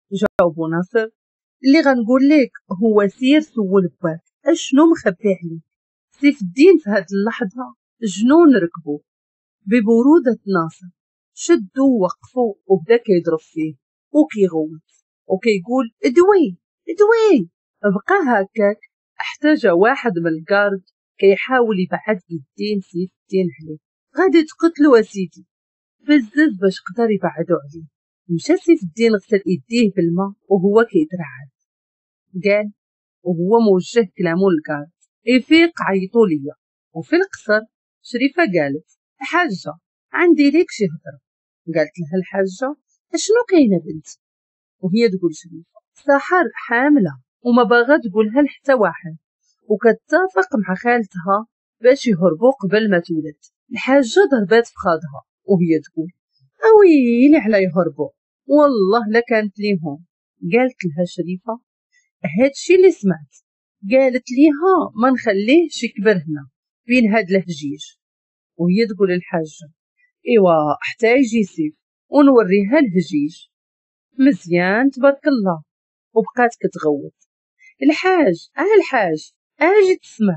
جاوبو ناصر: اللي غنقول لك هو سير سول باك اشنو مخبي عليك. سيف الدين في هاد اللحظة جنون ركبو ببرودة ناصر، شدو ووقفو وبدا كيضرب فيه وكيغوت وكيقول ادوي ادوي. بقى هكاك حتى جا واحد من الكارد كيحاول يبعد يدين سيف الدين عليه. غادي تقتلو اسيدي. بزز باش قدر يبعدو عليه. مشى سيف الدين غسل يديه بالما وهو كيترعد. قال وهو موجه كلامو للكارد: يفيق عيطوا ليا. وفي القصر شريفة قالت: الحاجة عندي ليك شي هضرة. قالت لها الحاجة: اشنو كاينه بنتي؟ وهي تقول شريفة: سحر حاملة وما باغا تقولها لحتى واحد، وكتتفق مع خالتها باش يهربوا قبل ما تولد. الحاجة ضربات في خاضها وهي تقول: اويلي على يهربوا، والله لا كانت ليهم. قالت لها شريفة: هادشي اللي سمعت. قالت ليها ما نخليهش يكبر هنا بين هاد الهجيج. وهي تقول الحاجة: ايوا حتى يجي سيف ونوريها الهجيج. مزيان تبارك الله. وبقات كتغوت: الحاج الحاج اجي تسمع.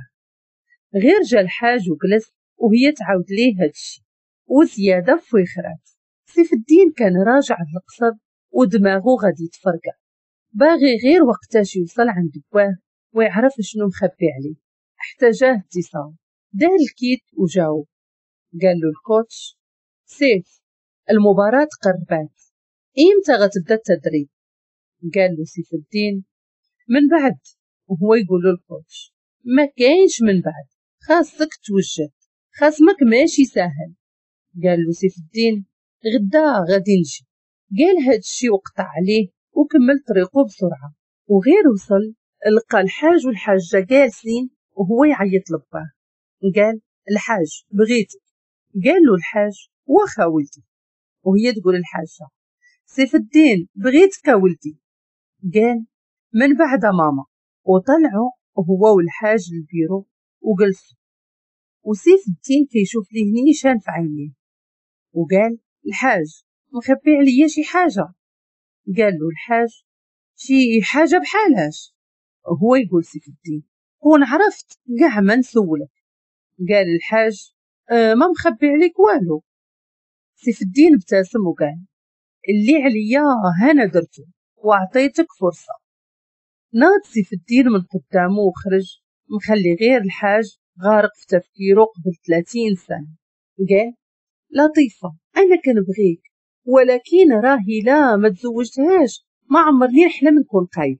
غير جا الحاج وجلس وهي تعاود ليه هادشي وزياده فويخرات. سيف الدين كان راجع للقصر ودماغو غادي يتفرقع، باغي غير وقتاش يوصل عند بواه ويعرف شنو مخبي عليه. حتى جاه اتصال، دار الكيت وجاوب. قال له الكوتش: سيف، المباراة قربات، ايمتى غتبدا التدريب؟ قال له سيف الدين: من بعد. وهو يقول له الكوتش: ما كاينش من بعد، خاصك توجد، خصمك ماشي ساهل. قال له سيف الدين: غدا غادي نجي. قال هادشي وقطع عليه وكمل طريقه بسرعة. وغير وصل لقى الحاج والحاجة جالسين وهو يعيط لباه. قال: الحاج بغيتك. قال له الحاج: واخا ولدي. وهي تقول الحاجة: سيف الدين بغيتك ولدي. قال: من بعد ماما. وطلعوا هو والحاج للبيرو وجلسوا، وسيف الدين كيشوف ليه نيشان في عينيه. وقال: الحاج مخبي عليا شي حاجة. قال له الحاج: شي حاجة بحالاش؟ هو يقول سيف الدين: كون عرفت كاع ما نسولك. قال الحاج: ما مخبي عليك والو. سيف الدين ابتسم وقال: اللي عليا هنا درتو وعطيتك فرصة. ناض سيف الدين من قدامه وخرج، مخلي غير الحاج غارق في تفكيره قبل 30 سنة. قال: لطيفة، أنا كنبغيك، ولكن راهي لا ما تزوجتهاش ما عمرني نحلم نكون قايد.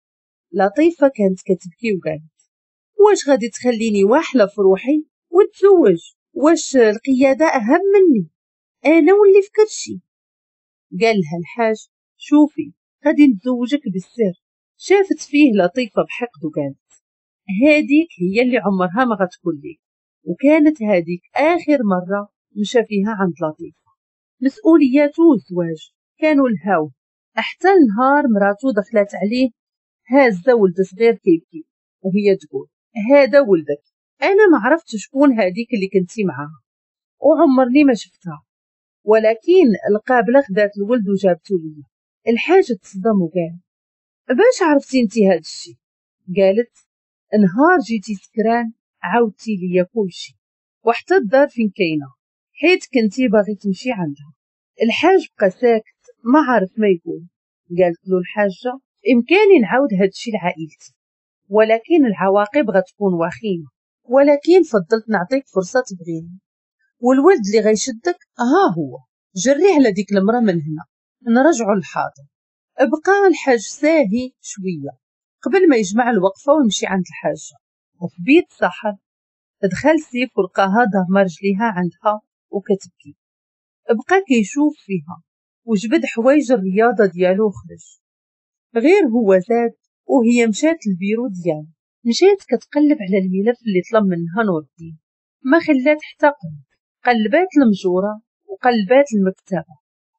لطيفة كانت كتبكي وقالت: واش غادي تخليني واحلة في روحي وتزوج؟ واش القيادة أهم مني؟ أنا واللي في كلشي. قال لها الحاج: شوفي، غادي نتزوجك بالسر. شافت فيه لطيفة بحقد وقالت: هاديك هي اللي عمرها ما غتكون ليك. وكانت هاديك آخر مرة مشى فيها عند لطيفة. مسؤولياته والزواج كانوا الهاو، حتى النهار مراتو دخلت عليه هازة ولد صغير كيبكي وهي تقول: هذا ولدك. أنا ما عرفتش شكون هاديك اللي كنتي معاها وعمرني ما شفتها، ولكن القابلة خدات الولد وجابتو ليا. الحاج تصدم وقال: باش عرفتي انتي هاد الشي؟ قالت: نهار جيتي سكران عاودتي ليا كلشي وحتى الدار فين كاينه، حيت كنتي باغي تمشي عندها. الحاج بقى ساكت ما عارف ما يقول. قالت له الحاجة: إمكاني نعاود هادشي لعائلتي، ولكن العواقب غتكون وخيمة، ولكن فضلت نعطيك فرصة تبغيني، والولد اللي غيشدك ها هو، جري على ديك المرة من هنا، نرجعو للحاضر. بقى الحاج ساهي شوية قبل ما يجمع الوقفة ويمشي عند الحاجة. وفي بيت سحر دخل سيف ولقاها ضامة رجليها عندها وكتبكي. بقى كيشوف فيها وجبد حوايج الرياضة ديالو وخرج. غير هو زاد وهي مشات للبيرو ديالو، مشات كتقلب على الملف اللي طلب منها نور الدين، ما خلات حتى قلبات المجورة وقلبات المكتبة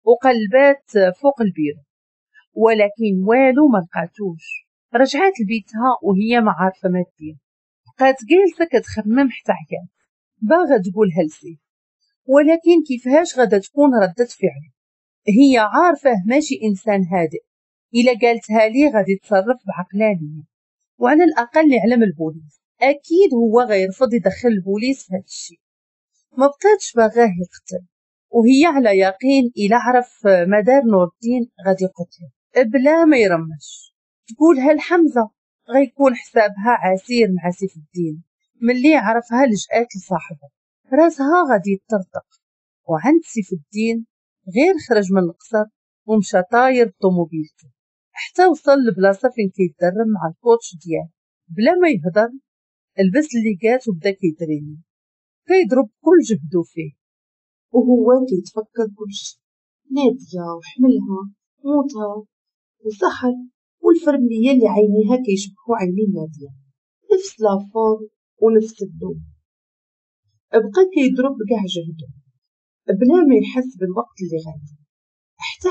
وقلبات فوق البيرو، ولكن والو ما لقاتوش. رجعات لبيتها وهي ما عارفة ما دير. بقات جالسة كتخمم حتى عيات، باغا تقولها لسيف، ولكن كيفاش غادا تكون ردة فعله؟ هي عارفة ماشي إنسان هادئ، إلا قالتها لي غادي تصرف بعقلانية، وعلى الأقل يعلم البوليس. أكيد هو غيرفض يدخل البوليس في هذا الشيء. ما بقاتش باغاه يقتل، وهي على يقين إلا عرف مدار نور الدين غادي يقتله بلا ما يرمش. تقولها لحمزة غيكون حسابها عسير مع سيف الدين. ملي عرفها لجأت لصاحبه راسها غادي يطرطق. وعند سيف الدين غير خرج من القصر ومشى طاير بطوموبيلته حتى وصل لبلاصة فين كيتدرب مع الكوتش ديالو. بلا ما يهضر لبس الليقات وبدا كيتريني، كيضرب كل جهدو فيه وهو كيتفكر كلشي، نادية وحملها موتها وسحر والفرملية اللي عينيها كيشبهو عينين نادية، نفس لافور ونفس اللون. بقى كيضرب بقاع جهدو بلا ما يحس بالوقت اللي غادي. حتى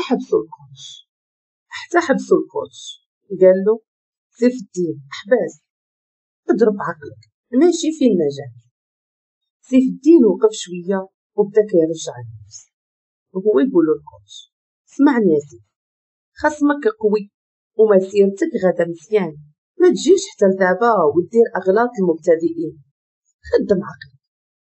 حبسو الكوتش قالو سيف الدين احباس اضرب عقلك ماشي فين نجاح. سيف الدين وقف شوية وبدا كيرجع النفس وهو يقولو الكوتش اسمعني يا سيف، خصمك قوي ومسيرتك غدا مزيان، ما تجيش حتى لدابا ودير اغلاط المبتدئين، خدم عقلك.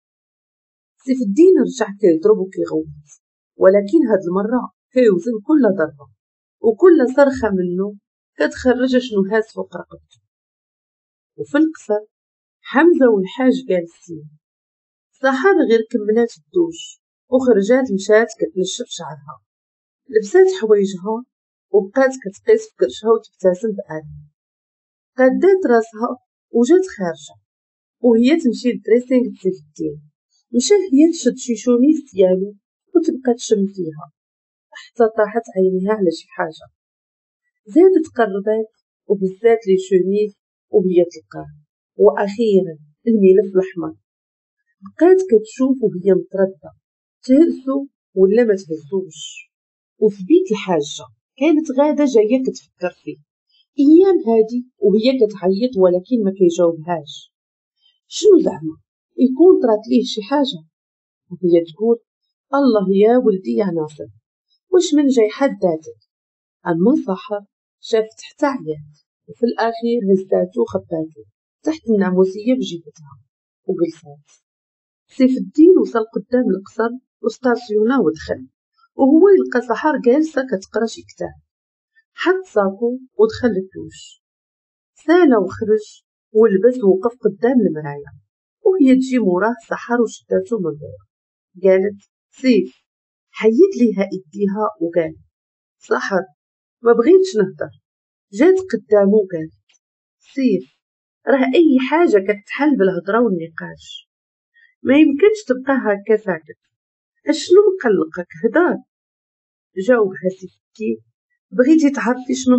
سيف الدين رجع كيضرب وكيغوت، ولكن هاد المرة كيوزن كل ضربة وكل صرخة منه كتخرج شنو هاز فوق رقبته. وفي القصر حمزة والحاج جالسين، سحر غير كملات الدوش وخرجات مشات كتنشف شعرها، لبسات حوايجها وبقات كتقيس في كرشها وتبتسم بآلام، قادات راسها وجات خارجة وهي تمشي للدريسينغ سيف الدين. مشى هي تشد شي شوميز ديالو وتبقى تشم فيها حتى طاحت عينيها على شي حاجة، زادت قربات وبزات لي شوميز وهي تلقاه. واخيرا الملف الاحمر بقات كتشوف وهي متردة تهزو ولا ما تهزوش. وفي بيت الحاجة كانت غادة جاية كتفكر فيه ايام هادي وهي كتعيط ولكن ما كيجاوبهاش. شنو زعما يكون طرات ليه شي حاجة؟ وهي تقول الله يا ولدي يا ناصر واش من جاي حداتك. اما سحر شافت حتى عيات وفي الاخير هزاتو وخباتو تحت الناموسية بجيبتها وجلسات. سيف الدين وصل قدام القصر وستاسيونا ودخل، وهو يلقى سحر جالسة كتقرا شي كتاب. حط ساكو ودخل الدوش، سالا وخرج ولبس ووقف قدام المرايا وهي تجي موراه سحر وشداتو من دور. قالت سيف، حيد ليها ايديها وقال سحر ما بغيتش نهضر. جات قدامه وقالت سيف راه اي حاجة كتحل بالهضرة والنقاش، ما يمكنش تبقى هكا ساكت، اشنو مقلقك هدار. جاوبها سيف الدين بغيتي تعرفي شنو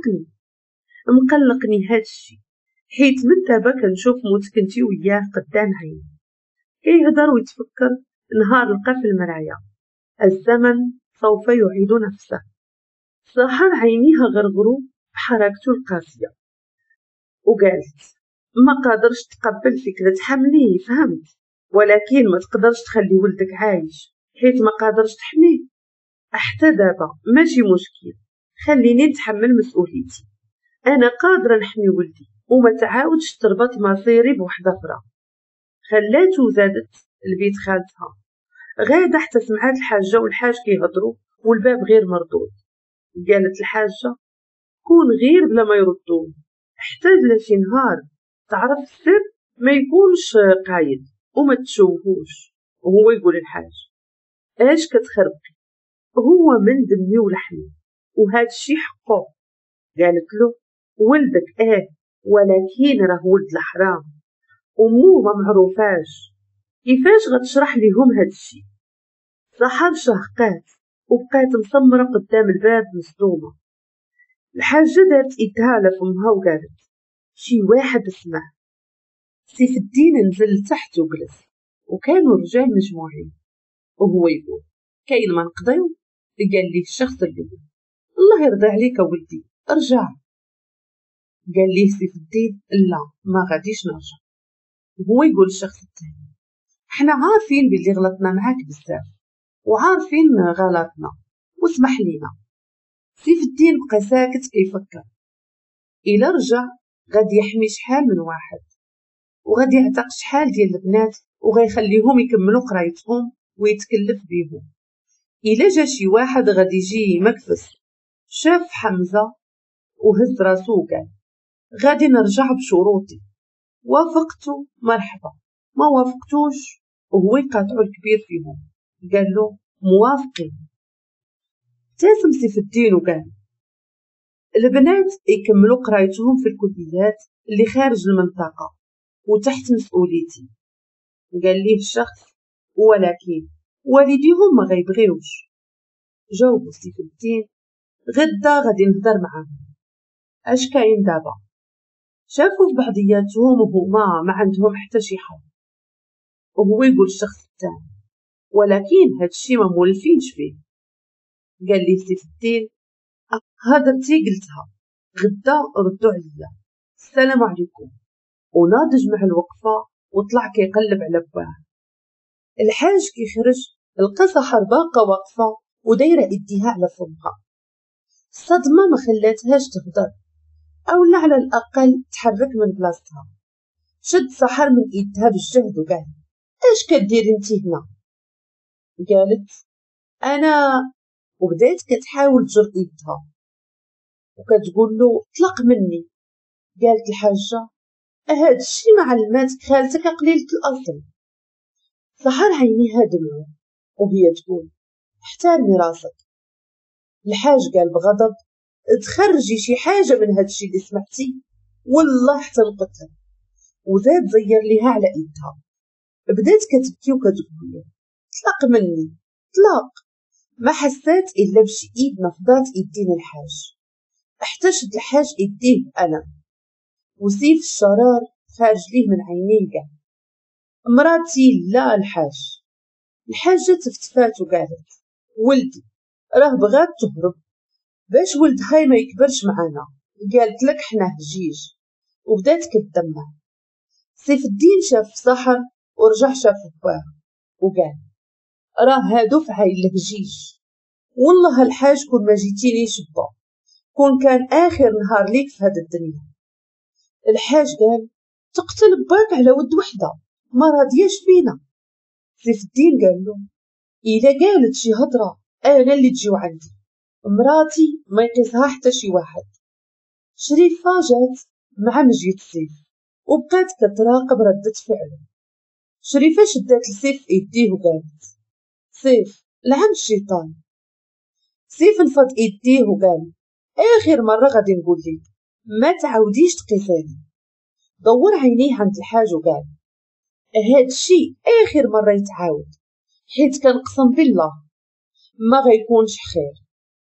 مقلقني هادشي حيت من دابا كنشوف موتك انتي وياه قدام عيني، كيهضر ويتفكر نهار لقى في المرايا الزمن سوف يعيد نفسه. سحر عينيها غرغرو بحركته القاسية وقالت ما قادرش تقبل فكرة حمليه فهمت، ولكن ما تقدرش تخلي ولدك عايش حيت ما قادرش تحميه. حتى دابا ماشي مشكل، خليني نتحمل مسؤوليتي، انا قادرة نحمي ولدي وما تعاودش تربط مصيري بوحدة اخرى. خلاتو وزادت لبيت خالتها غادا حتى سمعات الحاجة والحاج كيهضروا والباب غير مردود. قالت الحاجة كون غير بلا ما يردون حتى لا شي نهار تعرف السر ما يكونش قايد وما تشوهوش. وهو يقول الحاج اش كتخربقي، هو من دمي ولحمي وهاد الشي حقه. قالت له ولدك ولكن راه ولد الحرام ومو ما معروفاش، كيفاش غتشرح ليهم هاد الشي. سحر شهقات وبقات مسمرة قدام الباب مصدومة. الحاجة دارت ايدها على فمها وقالت شي واحد اسمع. سيف الدين نزل لتحت وجلس وكانوا رجال مجموعين وهو يقول كاين ما نقضيو. قال ليه الشخص الأول الله يرضى عليك ولدي ارجع. قال ليه سيف الدين لا ما غاديش نرجع. وهو يقول الشخص الثاني حنا عارفين باللي غلطنا معاك بزاف وعارفين غلطنا واسمح لينا. سيف الدين بقى ساكت كيفكر. إلا رجع غادي يحمي شحال من واحد، وغادي يعتق شحال ديال البنات، وغيخليهم يكملوا قرايتهم ويتكلف بيهم. إلا جا شي واحد غادي يجي مكفس شاف حمزة وهز راسو وقال غادي نرجع بشروطي، وافقتو مرحبا، ما وافقتوش وهو يقاطعو الكبير فيهم. قال له موافقين. ابتسم سيف الدين وقال البنات يكملوا قرايتهم في الكليات اللي خارج المنطقة وتحت مسؤوليتي. قال ليه الشخص ولكن والديهم ما غيبغيوش. جاوبو سيف الدين غدا غادي نهضر معاهم. اش كاين دابا؟ شافوا في بعضياتهم وهما ما عندهم حتى شي حل. وهو يقول الشخص الثاني ولكن هادشي ما مولفينش فيه. قال لي سيف الدين هضرتي قلتها، غدا ردوا عليا، السلام عليكم. وناضج مع الوقفة وطلع كيقلب على باه. الحاج كيخرج لقى سحر باقة واقفة ودايرة ايديها على فمها. الصدمة ما خلاتهاش تهضر أولا على الأقل تحرك من بلاصتها. شد سحر من ايدها بالجهد وقال اش كديري انتي هنا؟ قالت انا، وبدات كتحاول تجر ايدها وكتقول له طلق مني. قالت الحاجة هاد الشي ما علماتك خالتك قليلة الأصل. سحر عينيها دمعوا وهي تقول احترمي راسك. الحاج قال بغضب تخرجي شي حاجة من هاد الشي اللي سمعتي والله حتى نقتل. وزاد زير ليها على ايدها. بدات كتبكي وكتقول له طلق مني طلاق. ما حسات الا بشي ايد نفضات ايدين الحاج، حتى شد الحاج ايديه بألم وسيف الشرار خارج ليه من عينيه. قال مراتي لا الحاج. الحاجة تفتفات وقالت ولدي راه بغات تهرب باش ولدها ما يكبرش معانا، قالت لك حنا هجيج. وبدات كتدمع. سيف الدين شاف سحر ورجع شاف باه وقال راه هادو في عايل الهجيج، والله الحاج كون ما جيتيني شبا كون كان آخر نهار ليك في هاد الدنيا. الحاج قال تقتل باك على ود وحدة ما راضياش بينا. سيف الدين قال له إلا قالت شي هضرة أنا اللي تجيو عندي، مراتي ما يقيسها حتى شي واحد. شريفة جات مع مجيت سيف وبقات كتراقب ردة فعله. شريفة شدات لسيف ايديه وقالت سيف لعن الشيطان. سيف نفض ايديه وقال آخر مرة غادي نقول لك ما تعاوديش تقيساني. دور عينيه عند الحاج وقال هاد الشي آخر مرة يتعاود، حيت كنقسم بالله ما غيكونش خير.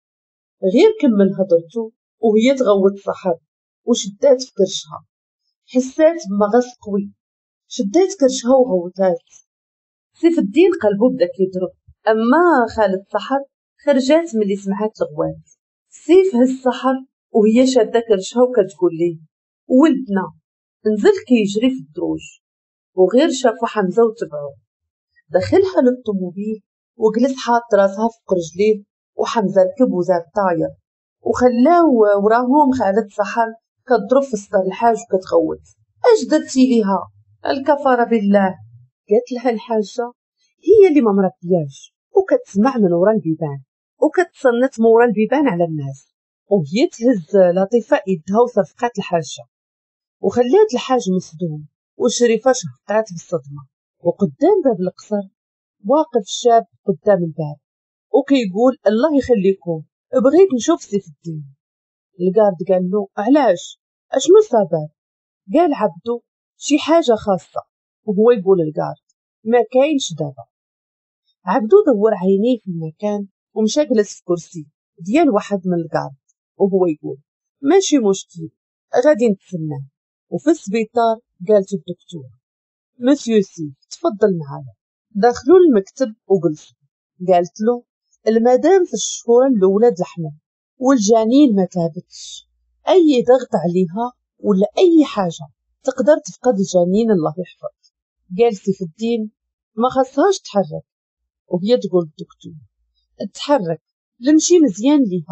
غير كمل هضرتو وهي تغوت سحر وشدات في كرشها. حسات بمغص قوي، شدات كرشها وغوتات. سيف الدين قلبو بدا كيضرب، اما خالة سحر خرجات ملي سمعات الغوات. سيف هز سحر وهي شاده كرشها وكتقول ليه ولدنا. نزل كيجري في الدروج وغير شافو حمزة وتبعو. دخلها للطوموبيل وجلس حاط راسها فوق رجليه، وحمزة ركب وزاد طاير وخلاو وراهم خالة سحر كتضرب في صدر الحاج وكتغوت اش درتي ليها الكفارة بالله. قالت لها الحاجة هي اللي ما مربياش وكتسمع من ورا البيبان وكتصنت مورا البيبان على الناس. وهي تهز لطيفة ايدها وصفقات الحاجة وخلات الحاج مصدوم. وشريفة شهقات بالصدمة. وقدام باب القصر واقف شاب قدام الباب وكيقول الله يخليكم بغيت نشوف سيف الدين. القارد قال له علاش اشنو السبب؟ قال عبدو شي حاجة خاصة. وهو يقول القارد ما كاينش دابا. عبدو دور عينيه في المكان ومشى جلس في كرسي ديال واحد من القارد وهو يقول ماشي مشكل غادي نتسناه. وفي السبيطار قالت الدكتور مسيو سيف تفضل معايا. دخلوا المكتب وجلسوا. قالت له المدام في الشهور الاولى الحمل والجنين ما تابتش، اي ضغط عليها ولا اي حاجه تقدر تفقد الجنين الله يحفظ. قال سيف الدين ما خاصهاش تحرك. وهي تقول الدكتور تحرك نمشي مزيان ليها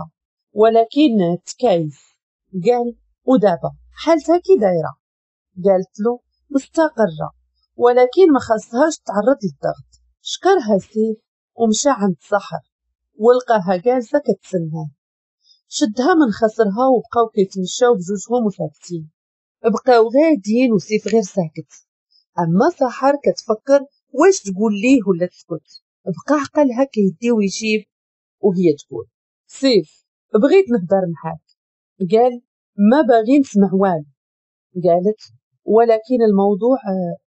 ولكن تكايف. قال ودابا حالتها كي دايرة؟ قالت له مستقرة، ولكن ما خاصهاش تعرض للضغط. شكرها سيف ومشى عند سحر ولقاها جالسة كتسناه، شدها من خصرها وبقاو كيتمشاو بجوجهم وساكتين. بقاو غاديين وسيف غير ساكت. اما سحر كتفكر واش تقول ليه ولا تسكت. بقى عقلها كيدي ويجيب وهي تقول سيف بغيت نهضر معاك. قال ما باغي نسمع والو. قالت ولكن الموضوع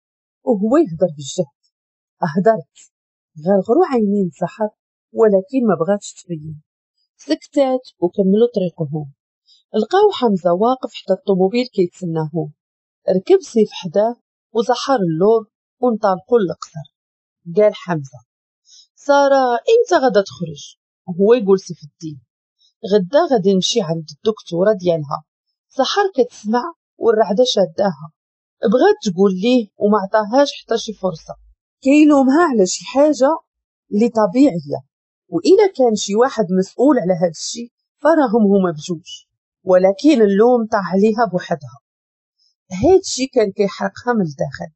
وهو يهضر بالجهد. هدرت. غرغرو عينين سحر ولكن ما بغاتش تبين. سكتات وكملوا طريقهم. لقاو حمزة واقف حتى الطوموبيل كيتسناهم. ركب سيف حداه وزحر اللور وانطلقوا للقصر. قال حمزة سارة انت غدا تخرج؟ وهو يقول سيف الدين غدا غادي نمشي عند الدكتورة ديالها. سحر كتسمع والرعدة شاداها، بغات تقول ليه وما عطاهاش حتى شي فرصة. كيلومها على شي حاجة اللي طبيعية، وإلا كان شي واحد مسؤول على هاد الشي فراهم هما بجوج، ولكن اللوم طاح عليها بوحدها. هاد الشي كان كيحرقها من الداخل.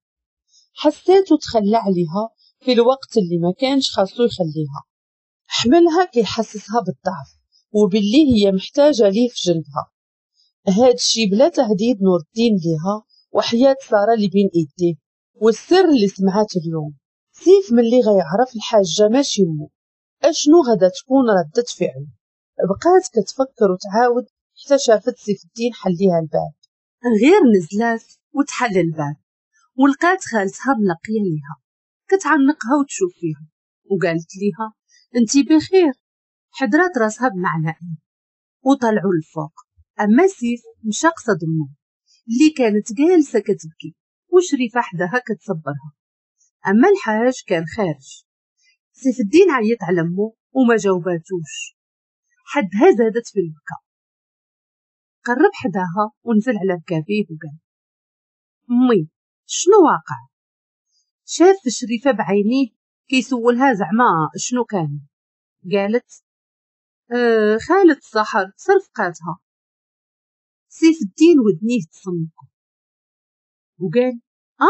حسيت وتخلى عليها في الوقت اللي ما كانش خاصو يخليها. حملها كيحسسها بالضعف وباللي هي محتاجة ليه في جنبها. هاد الشي بلا تهديد نور الدين ليها وحياة سارة اللي بين ايديه والسر اللي سمعات اليوم. سيف ملي غيعرف الحاجة ماشي مو اشنو غدا تكون ردة فعله. بقات كتفكر وتعاود حتى شافت سيف الدين حليها الباب. غير نزلات وتحل الباب ولقات خالتها منقية ليها كتعنقها وتشوف فيها، وقالت ليها انتي بخير؟ حضرات راسها بمعنقين وطلعوا للفوق. اما سيف مشى قصد امه اللي كانت جالسه كتبكي وشريفه حداها كتصبرها. اما الحاج كان خارج. سيف الدين عيط على امه وما جاوباتوش، حدها زادت في البكا. قرب حداها ونزل على ركابيه وقال امي شنو واقع؟ شاف شريفه بعينيه كيسولها زعما شنو كان. قالت خالة سحر صرفقاتها. سيف الدين ودنيه تصمكو وقال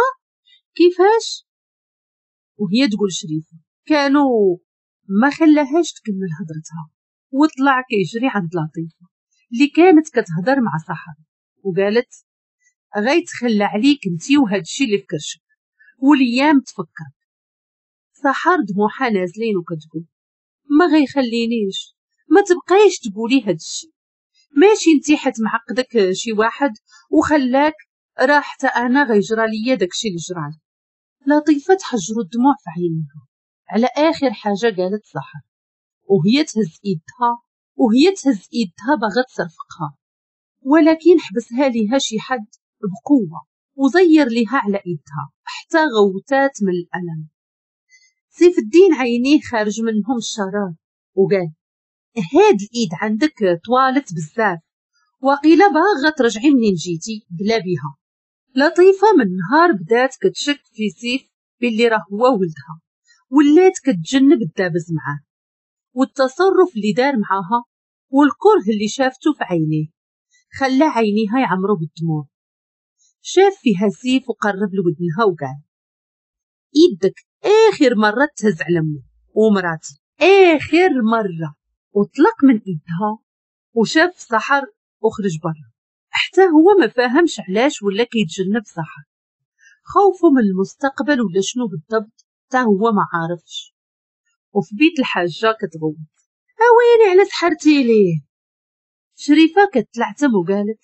كيفاش؟ وهي تقول شريفة كانوا ما خلاهاش تكمل هضرتها وطلع كيجري عند لطيفة اللي كانت كتهضر مع سحر وقالت غيتخلى عليك انتي وهادشي اللي فكرشك والايام تفكر. سحر دموعها نازلين وكتقول ما غيخلينيش، ما تبقايش تقولي هادشي، ماشي انتي حت معقدك شي واحد وخلاك راه حتى انا غيجرى ليا داكشي اللي جرالي. لطيفة تحجروا الدموع في عينيها على اخر حاجه قالت سحر، وهي تهز ايدها باغا تصرفقها، ولكن حبسها ليها شي حد بقوه وزير ليها على ايدها حتى غوتات من الالم. سيف الدين عينيه خارج منهم الشرار وقال هاد الايد عندك طوالت بزاف، وقيله باغا ترجعي منين جيتي بلا بيها. لطيفة من نهار بدات كتشك في سيف باللي راه هو ولدها، ولات كتجنب الدابز معاه، والتصرف اللي دار معاها والكره اللي شافته في عينيه خلى عينيها يعمروا بالدموع. شاف فيها سيف وقرب لودنها وقال ايدك اخر مرة تهز على امي ومراتي اخر مرة، وطلق من ايدها وشاف سحر وخرج برا. حتى هو ما فاهمش علاش ولا كيتجنب سحر، خوفه من المستقبل ولا شنو بالضبط تا هو ما عارفش. وفي بيت الحاجة كتغوت اويلي على سحرتي ليه. شريفة كتلعتم وقالت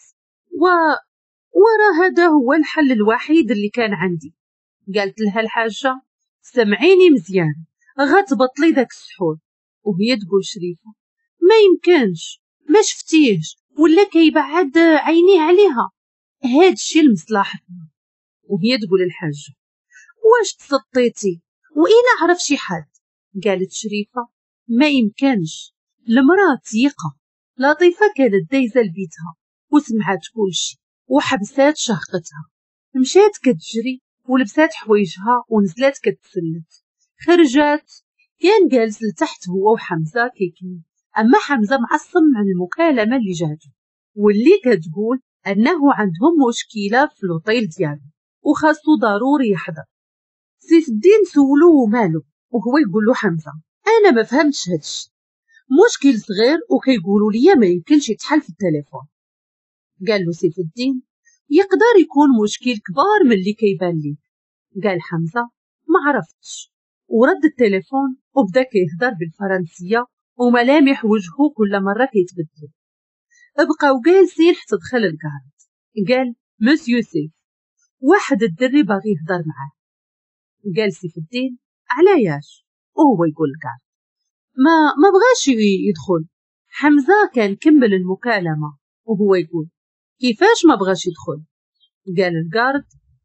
ورا هذا هو الحل الوحيد اللي كان عندي. قالت لها الحاجة سمعيني مزيان غتبطلي داك السحور. وهي تقول شريفة ما يمكنش، ما شفتيهش ولا كيبعد عينيه عليها، هاد الشي لمصلحتنا. وهي تقول الحاجة واش تسطيتي وإلا عرف شي حد؟ قالت شريفة ما يمكنش، المرأة تيقة. لطيفة كانت دايزة لبيتها وسمعت كلشي وحبسات شهقتها، مشات كتجري ولبسات حوايجها ونزلات كتسلت. خرجات كان جالس لتحت هو وحمزة كيكني أما حمزة معصم عن المكالمة اللي جاتو، واللي كتقول أنه عندهم مشكلة في لوطيل ديالو وخاصو ضروري يحضر. سيف الدين سولو مالو، وهو يقول له حمزة أنا ما فهمتش هادشي، مشكل صغير وكيقولوا لي ما يمكنش يتحل في التليفون. قال له سيف الدين يقدر يكون مشكل كبار من اللي كيبان لي. قال حمزة ما عرفتش، ورد التليفون وبدا كيهضر بالفرنسية وملامح وجهه كل مرة كيتبدلوا. بقاو جالسين حتى دخل الكارد. قال مسيو سيف، واحد الدري باغي يهضر معاه. قال سيف الدين علاياش؟ وهو يقول الكارد ما بغاش يدخل. حمزة كان كمل المكالمة وهو يقول كيفاش ما بغاش يدخل؟ قال الكارد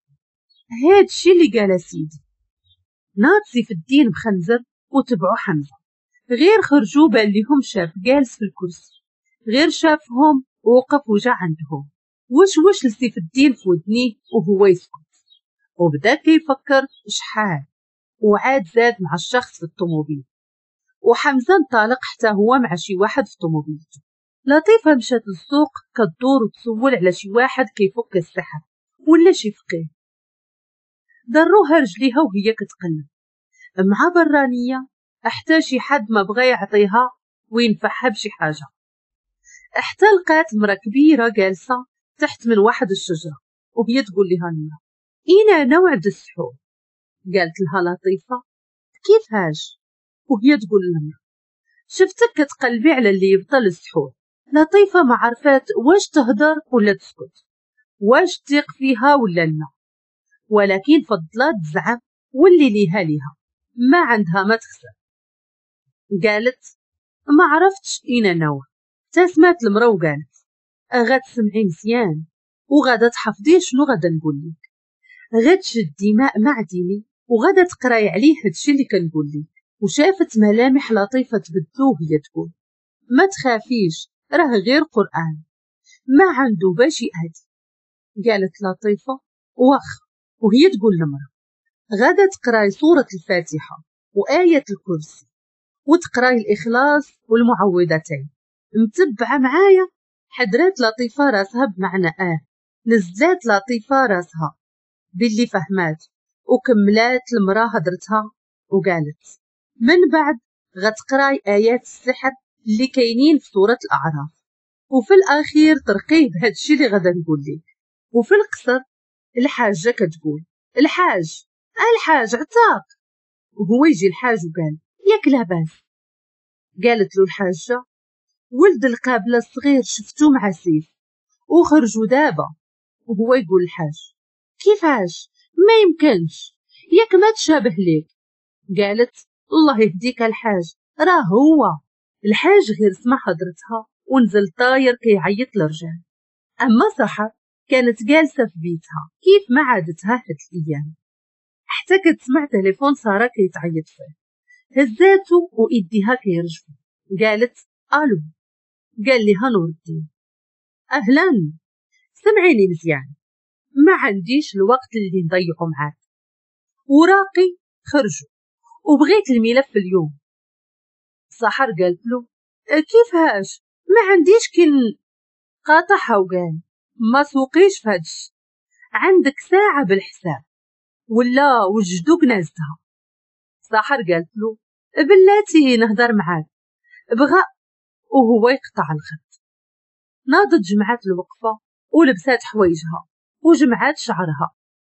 هادشي اللي قال سيدي. ناض سيف الدين بخنزر وتبعوا حمزة، غير خرجوا بان ليهم شاب جالس في الكرسي، غير شافهم ووقف وجا عندهم وش لسيف الدين في ودنيه وهو يسكت، وبدا كيفكر شحال، وعاد زاد مع الشخص في الطوموبيل. وحمزة انطلق حتى هو مع شي واحد في طوموبيلته. لطيفة مشات للسوق كدور وتسول على شي واحد كيفك السحر ولا شي فقيه. دروها رجليها وهي كتقلب مع برانية حتى شي حد ما بغى يعطيها وينفعها بشي حاجة، حتى لقات مرا كبيرة جالسة تحت من واحد الشجرة وهي تقول لها لنا إنا نوعد السحور. قالت لها لطيفة كيفاش؟ وهي تقول لنا شفتك كتقلبي على اللي يبطل السحور. لطيفة ما عرفات واش تهدر ولا تسكت، واش تيق فيها ولا لا، ولكن فضلات تزعم واللي ليها ما عندها ما تخسر. قالت ما عرفتش إنا نوع. تسمات المرا وقالت غاد تسمعي مزيان وغادا تحفظي شنو غادا نقولك، غاد تشدي ماء معدني وغادا تقراي عليه هادشي اللي كنقولك. وشافت ملامح لطيفة تبدلو وهي تقول ما تخافيش راه غير قرآن ما عنده باش يأذي. قالت لطيفة واخ، وهي تقول لمرا غادا تقراي سورة الفاتحة وآية الكرسي وتقراي الإخلاص والمعوذتين متبعة معايا. حضرات لطيفة راسها بمعنى نزلات لطيفة راسها باللي فهمات وكملات المرا هدرتها وقالت من بعد غتقراي آيات السحر اللي كاينين في سورة الأعراف، وفي الأخير ترقيه بهادشي اللي غادا نقولك. وفي القصر الحاجة كتقول الحاج عتاق، وهو يجي الحاج وقال ياك لاباس. قالت له الحاجة ولد القابلة الصغير شفتو مع سيف وخرجوا دابا. وهو يقول الحاج كيفاش؟ ما يمكنش، ياك ما تشابه ليك. قالت الله يهديك الحاج راه هو. الحاج غير سمع هضرتها ونزل طاير كيعيط للرجال. اما سحر كانت جالسة في بيتها كيف ما عادتها هاد الايام، حتى كتسمع تليفون سارة كيتعيط فيه، هزاتو وإيديها كيرجفو. قالت الو. قال لها نور الدين اهلا، سمعيني مزيان، ما عنديش الوقت اللي نضيعو معاك، وراقي خرجوا وبغيت الملف اليوم. سحر قالت له كيفاش ما عنديش قاطعها وقال ما سوقيش فهادشي، عندك ساعة بالحساب ولا وجدوك نازتها. سحر قالت له بلاتي نهضر معاك بغى، وهو يقطع الخط. ناضت جمعات الوقفة ولبسات حوايجها وجمعات شعرها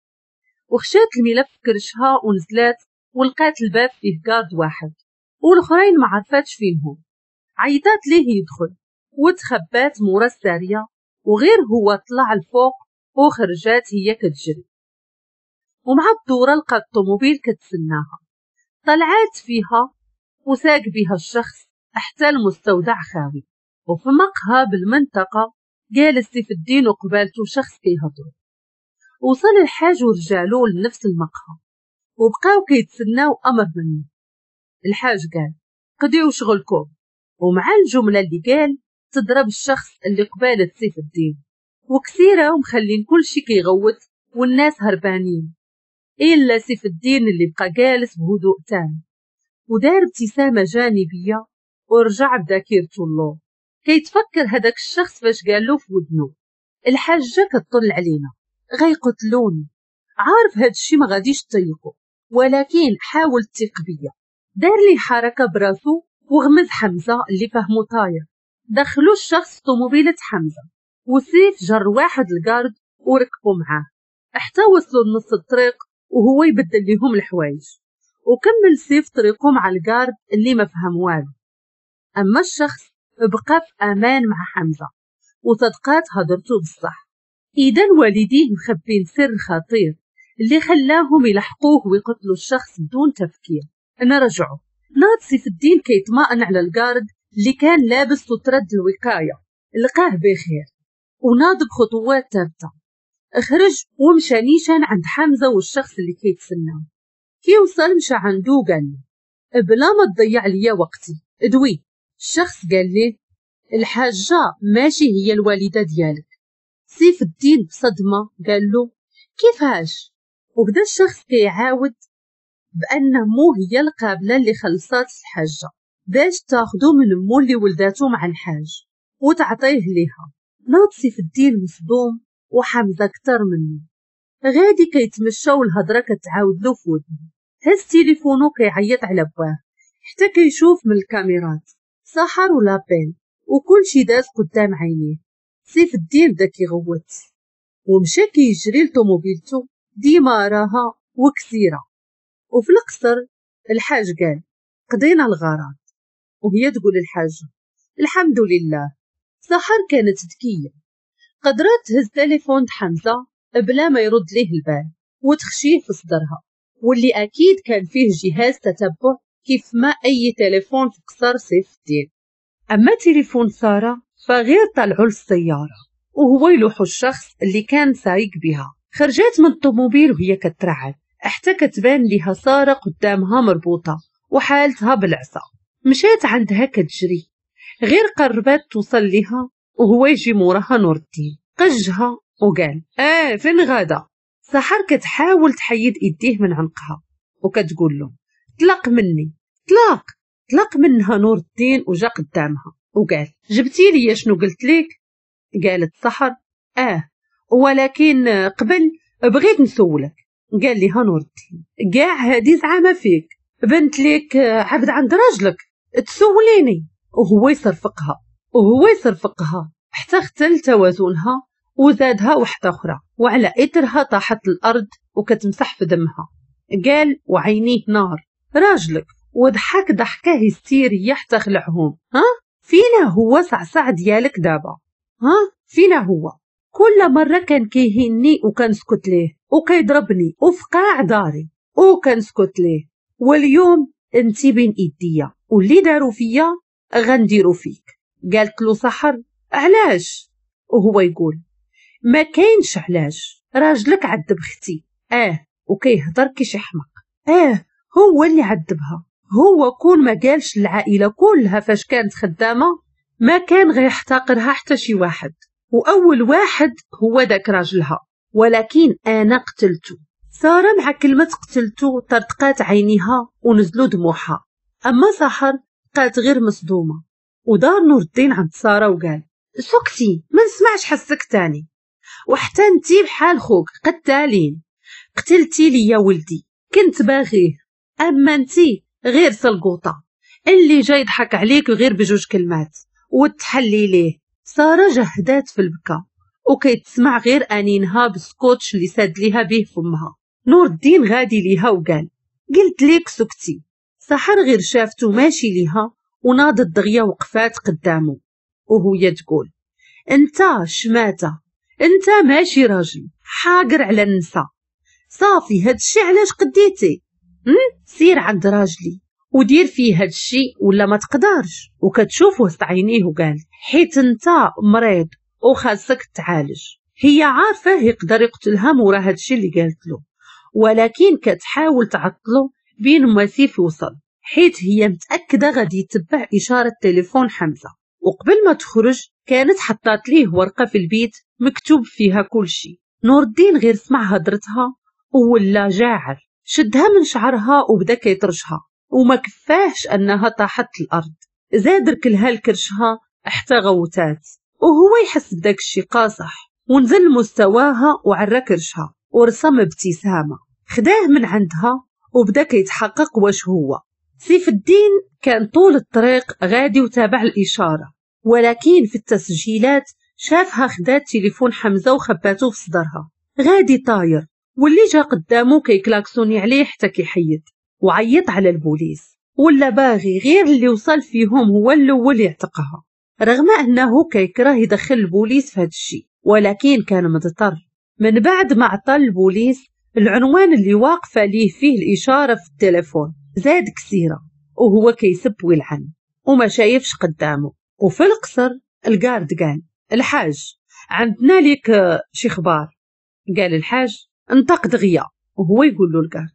وخشات الملف في كرشها ونزلات ولقات الباب فيه قارد واحد والاخرين ما عرفاتش فينهم. عيطات ليه يدخل وتخبات مورا السارية، وغير هو طلع الفوق وخرجات هي كتجري، ومع الدورة لقات الطوموبيل كتسناها. طلعات فيها وساق بها الشخص حتى المستودع خاوي، وفي مقهى بالمنطقة جالس سيف الدين وقبالته شخص كيهضروا. وصل الحاج ورجالو لنفس المقهى وبقاو كيتسناو أمر منه. الحاج قال قضيو شغلكم، ومع الجملة اللي قال تضرب الشخص اللي قبالة سيف الدين، وكثيرة ومخلين كل شي كيغوت والناس هربانين إلا سيف الدين اللي بقى جالس بهدوء تام ودار ابتسامة جانبية ورجع بذاكرته اللور كيتفكر هداك الشخص فاش قالو في ودنو الحاجة كتطل علينا غيقتلوني. عارف هادشي ما غاديش تطيقو، ولكن حاول تثق بيا. دار لي حركة براسو وغمز حمزة اللي فهمو طاير. دخلو الشخص في طوموبيلة حمزة وسيف جر واحد القارد وركبوا معاه حتى وصلوا لنص الطريق وهو يبدل ليهم الحوايج، وكمل سيف طريقه مع القارد اللي ما فهم والو. اما الشخص بقى في امان مع حمزة وصدقات هضرته بصح. اذا والديه مخبين سر خطير اللي خلاهم يلحقوه ويقتلوا الشخص بدون تفكير. نرجعوا ناض سيف الدين كيطمئن على القارد اللي كان لابس سترة الوقاية، لقاه بخير وناض بخطوات ثابتة. خرج ومشى نيشان عند حمزة والشخص اللي كيتسناه. كي وصل مشى عنده وقال له بلا ما تضيع ليا وقتي ادوي. الشخص قال له الحاجة ماشي هي الوالدة ديالك. سيف الدين بصدمة قال له كيفاش؟ وبدا الشخص كيعاود بأن مو هي القابلة اللي خلصات الحاجة باش تاخدو من مو اللي ولداتو مع الحاج وتعطيه ليها. ناض سيف الدين مصدوم وحمزة كتر منه. غادي كيتمشى والهضرة كتعاود له في ودنه. هز تليفونو كيعيط على بواه حتى كيشوف من الكاميرات سحر ولابين وكل شي داز قدام عينيه. سيف الدين بدا كيغوت ومشى كيجري لطوموبيلتو ديما راها وكسيرة. وفي القصر الحاج قال قضينا الغرض، وهي تقول الحاجة الحمد لله. سحر كانت ذكية، قدرت تهز تليفون حمزة بلا ما يرد ليه البال وتخشيه في صدرها، واللي أكيد كان فيه جهاز تتبع كيف ما أي تليفون في قصر سيف الدين. أما تليفون سارة فغير طلعوا للسيارة وهو يلوحوا الشخص اللي كان سايق بها. خرجت من الطوموبيل وهي كترعد حتى كتبان ليها سارة قدامها مربوطة وحالتها بالعصا. مشات عندها كتجري، غير قربت توصل لها وهو يجي موراها نور الدين قجها وقال فين غادا؟ سحر كتحاول تحيد ايديه من عنقها وكتقول له طلق مني طلق منها نور الدين وجا قدامها وقال جبتي لي شنو قلت لك؟ قالت سحر ولكن قبل بغيت نسولك. قال لها نور الدين كاع هادي زعما فيك بنت لك عبد عند راجلك تسوليني. وهو يصرفقها حتى اختل توازنها وزادها واحدة أخرى وعلى إثرها طاحت الأرض وكتمسح في دمها. قال وعينيه نار راجلك وضحك ضحكة هستيرية حتى خلعهم. فينا هو صعصع ديالك دابا؟ فينا هو؟ كل مرة كان كيهيني وكنسكت ليه وكيضربني وفي قاع داري وكنسكت ليه، واليوم انتي بين ايديا واللي داروا فيا غنديروا فيك. قالت له سحر علاش؟ وهو يقول ما كاينش علاش، راجلك عذب اختي وكيهضر كيش يحمق. هو اللي عذبها، هو كون ما قالش العائلة كلها فاش كانت خدامة ما كان غيحتقرها حتى شي واحد، وأول واحد هو داك راجلها، ولكن أنا قتلته. سارة مع كلمة قتلته طرطقات عينيها ونزلوا دموعها. أما سحر بقات غير مصدومة. ودار نور الدين عند سارة وقال سكتي ما نسمعش حسك تاني، وحتى انتي بحال خوك قتالين، قتلتي لي يا ولدي كنت باغيه، أما انتي غير سلقوطة اللي جاي يضحك عليك غير بجوج كلمات وتحلي ليه. سارة جهدات في البكا وكيتسمع غير أنينها بالسكوتش اللي ساد ليها به فمها. نور الدين غادي ليها وقال قلت ليك سكتي. سحر غير شافته ماشي ليها وناضت دغيا وقفات قدامه وهي تقول انت شماتة، انت ماشي راجل حاقر على النساء، صافي هادشي علاش قديتي؟ سير عند راجلي ودير فيه هادشي ولا ما تقدرش. وكتشوف وسط عينيه وقال حيت انت مريض وخاصك تعالج. هي عارفة يقدر يقتلها مورا هادشي اللي قالت له، ولكن كتحاول تعطله بين ما سيف يوصل، حيت هي متأكدة غادي يتبع إشارة تليفون حمزة. وقبل ما تخرج كانت حطات ليه ورقة في البيت مكتوب فيها كل شيء. نور الدين غير سمع هضرتها وولا جاعل، شدها من شعرها وبدا كيطرشها وما كفاهش أنها طاحت الأرض. زاد ركلها لكرشها حتى غوتات، وهو يحس بداك الشي قاصح، ونزل مستواها وعرى كرشها ورسم ابتسامة. خداه من عندها وبدا كيتحقق واش هو. سيف الدين كان طول الطريق غادي وتابع الإشارة، ولكن في التسجيلات شافها خدات تليفون حمزة وخباتو في صدرها. غادي طاير، واللي جا قدامو كيكلاكسوني عليه حتى كيحيد وعيط على البوليس، ولا باغي غير اللي وصل فيهم هو الأول يعتقها، رغم أنه كيكره يدخل البوليس في هذا الشيء، ولكن كان مضطر. من بعد ما عطى البوليس العنوان اللي واقفة ليه فيه الإشارة في التليفون، زاد كسيرة وهو كيسب ويلعن وما شايفش قدامه. وفي القصر القارد قال: الحاج، عندنا ليك شي خبار. قال الحاج: انطق دغيا. وهو يقول له القارد: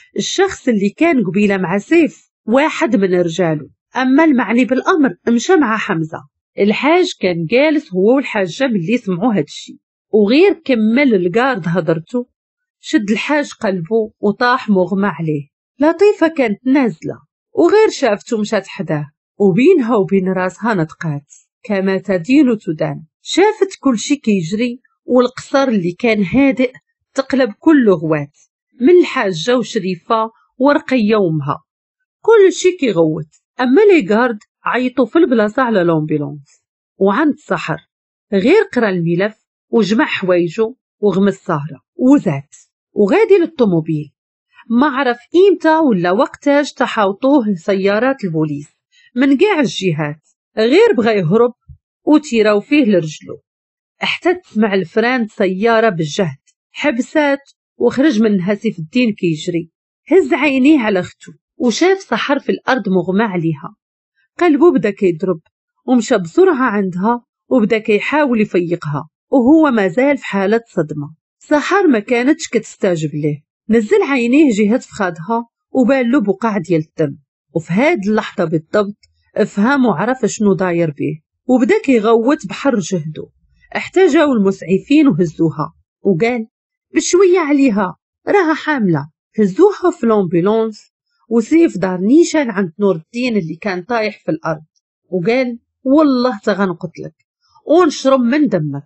الشخص اللي كان قبيله مع سيف واحد من رجاله، أما المعني بالأمر مشى مع حمزة. الحاج كان جالس هو والحاجة اللي سمعوا هاد الشي، وغير كمل القارد هضرته شد الحاج قلبه وطاح مغمى عليه. لطيفة كانت نازلة وغير شافته مشات حداه، وبينها وبين راسها نطقات كما تدين تدان. شافت كل شي كيجري، والقصر اللي كان هادئ تقلب كله غوات، من الحاجة وشريفة ورقية وامها، كل شي كيغوت. أما لي غارد عيطوا في البلاصة على لومبيلونس. وعند سحر غير قرا الملف وجمع حوايجو وغمس سهرة وزات وغادي للطوموبيل. ما عرف إمتى ولا وقتاش تحاوطوه سيارات البوليس من قاع الجهات، غير بغا يهرب وتيراو فيه لرجلو، حتى تسمع الفران سيارة بالجهد، حبسات وخرج منها سيف الدين كيجري. هز عينيه على اختو وشاف سحر في الأرض مغمى عليها. قلبه بدا كيضرب ومشى بسرعة عندها وبدا كيحاول يفيقها، وهو مازال في حالة صدمة. سحر ما كانتش كتستاجب ليه، نزل عينيه جهة فخادها وبان بقع ديال الدم، وفي هاد اللحظة بالضبط فهم وعرف شنو داير بيه، وبدا كيغوت بحر جهده. احتاجوا المسعفين وهزوها، وقال: بشوية عليها راها حاملة. هزوها في لومبيلونس، وسيف دار نيشان عند نور الدين اللي كان طايح في الأرض، وقال: والله تغنقتلك ونشرب من دمك.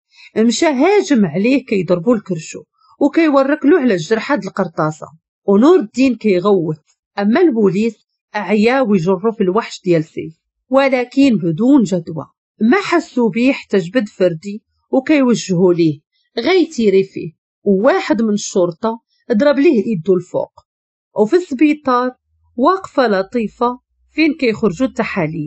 مشى هاجم عليه كيضربو الكرشو وكيوركلو على الجرح هاد القرطاسة، ونور الدين كيغوت. أما البوليس أعيا ويجرو في الوحش ديال سيف، ولكن بدون جدوى. ما حسوا بيه حتى جبد فردي وكيوجهوا ليه غيتيري فيه، وواحد من الشرطة ضرب ليه ايدو الفوق. وفي السبيطار واقفة لطيفة فين كيخرجوا التحاليل،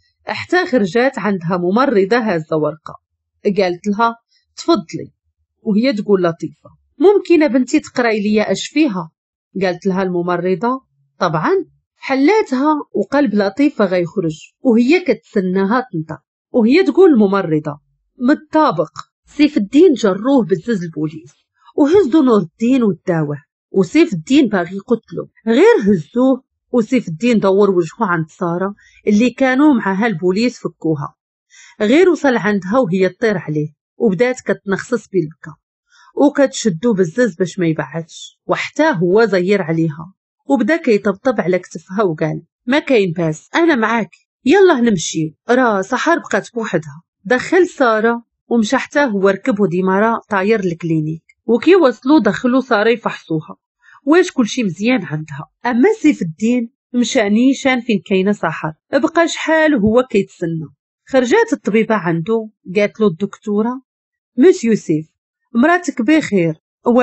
حتى خرجات عندها ممرضة هازة ورقة. قالت لها: تفضلي. وهي تقول: لطيفة، ممكن بنتي تقراي لي اش فيها؟ قالت لها الممرضة: طبعا. حلاتها وقلب لطيفة غيخرج وهي كتسناها تنطق، وهي تقول الممرضة: متطابق. سيف الدين جروه بزز البوليس وهزوا نور الدين وداوه، وسيف الدين باغي يقتلو، غير هزوه. وسيف الدين دور وجهه عند سارة اللي كانوا معها البوليس فكوها، غير وصل عندها وهي تطير عليه وبدات كتنخصص بالبكا وكتشدو بزز باش ما يبعدش، وحتى هو زير عليها وبدا كيطبطب على كتفها وقال: ما كاين باس، انا معاك، يلا نمشي. راه سحر بقات بوحدها. دخل سارة ومشى حتى هو ركب وديمارا طاير الكلينيك، وكي وصلوا دخلوا سارة يفحصوها واش كلشي مزيان عندها. اما سيف الدين مشى نيشان فين كاينه سحر، بقى شحال هو كيتسنى. خرجات الطبيبة عنده قالت له الدكتورة: مسيو سيف، مراتك بخير.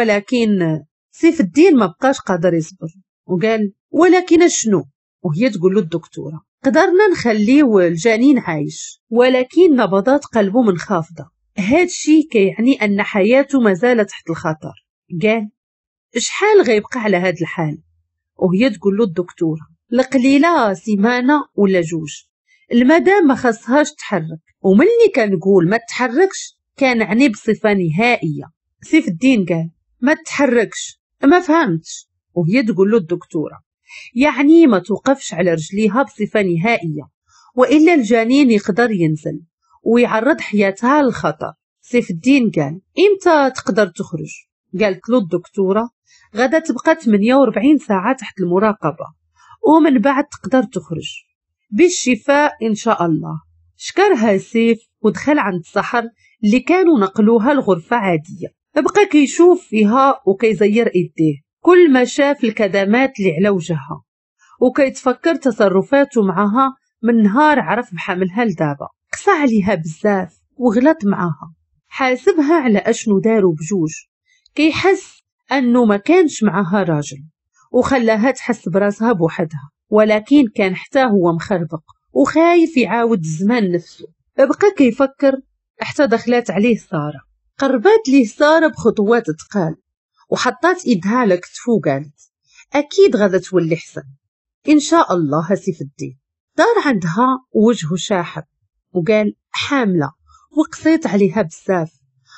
ولكن سيف الدين ما بقاش قادر يصبر وقال: ولكن شنو؟ وهي تقول له الدكتورة: قدرنا نخليو الجنين عايش، ولكن نبضات قلبه منخفضة، هادشي كيعني أن حياته مازالت تحت الخطر. قال: شحال غيبقى على هاد الحال؟ وهي تقول له الدكتورة: القليلة سيمانة ولا جوج، المدام ما خاصهاش تحرك. وملي كنقول ما تحركش كنعني بصفة نهائية. سيف الدين قال: ما تحركش، ما فهمتش. وهي تقول له الدكتورة: يعني ما توقفش على رجليها بصفة نهائية، وإلا الجنين يقدر ينزل ويعرض حياتها للخطر. سيف الدين قال: إمتى تقدر تخرج؟ قالت له الدكتورة: غدا تبقى 48 ساعة تحت المراقبة ومن بعد تقدر تخرج. بالشفاء إن شاء الله. شكرها سيف ودخل عند السحر اللي كانوا نقلوها الغرفة عادية. بقى كيشوف فيها وكيزير إيديه كل ما شاف الكدمات اللي على وجهها، وكيتفكر تصرفاته معها من نهار عرف بحملها لدابا. قسى عليها بزاف وغلط معاها، حاسبها على أشنو داروا بجوج. كيحس أنه ما كانش معاها راجل وخلاها تحس براسها بوحدها، ولكن كان حتى هو مخربق وخايف يعاود الزمان نفسه. بقى كيفكر حتى دخلت عليه سارة. قربات ليه سارة بخطوات تقال وحطات إيدها على كتفو وقالت أكيد غدا تولي حسن إن شاء الله. سيف الدين دار عندها وجهه شاحب وقال حاملة، وقصيت عليها بزاف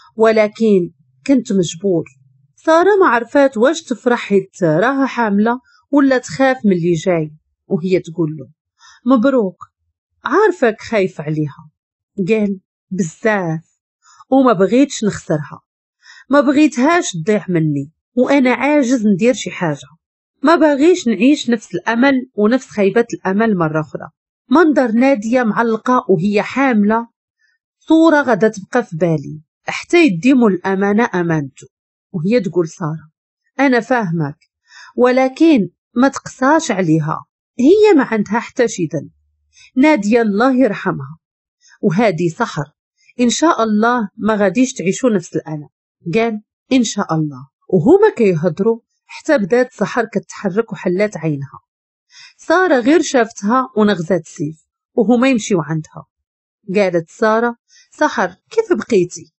ولكن كنت مجبور. سارة ما عرفات واش تفرح حيت راها حاملة ولا تخاف من اللي جاي، وهي تقول له مبروك عارفك خايف عليها. قال بزاف وما بغيتش نخسرها، ما بغيتهاش تضيع مني وأنا عاجز ندير شي حاجة. ما باغيش نعيش نفس الأمل ونفس خيبة الأمل مرة أخرى. منظر نادية معلقة وهي حاملة صورة غدا تبقى في بالي حتى يديموا الأمانة أمانته. وهي تقول سارة أنا فاهمك ولكن ما تقساش عليها، هي ما عندها حتى شي ذنب. نادية الله يرحمها وهادي سحر إن شاء الله ما غاديش تعيشوا نفس الألم. قال إن شاء الله. وهما كيهضروا حتى بدات سحر كتحرك وحلات عينها. سارة غير شافتها ونغزات سيف وهما يمشيو عندها. قالت سارة سحر كيف بقيتي؟